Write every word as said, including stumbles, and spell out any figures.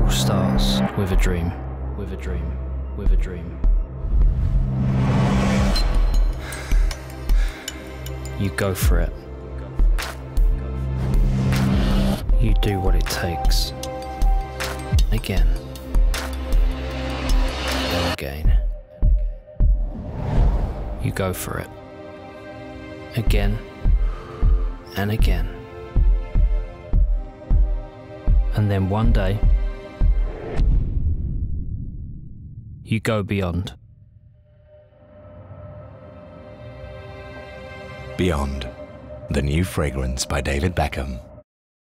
all starts with a dream, with a dream, with a dream. You go for it. You do what it takes. Again. And again. You go for it. Again. And again. And then one day, you go beyond. Beyond, the new fragrance by David Beckham.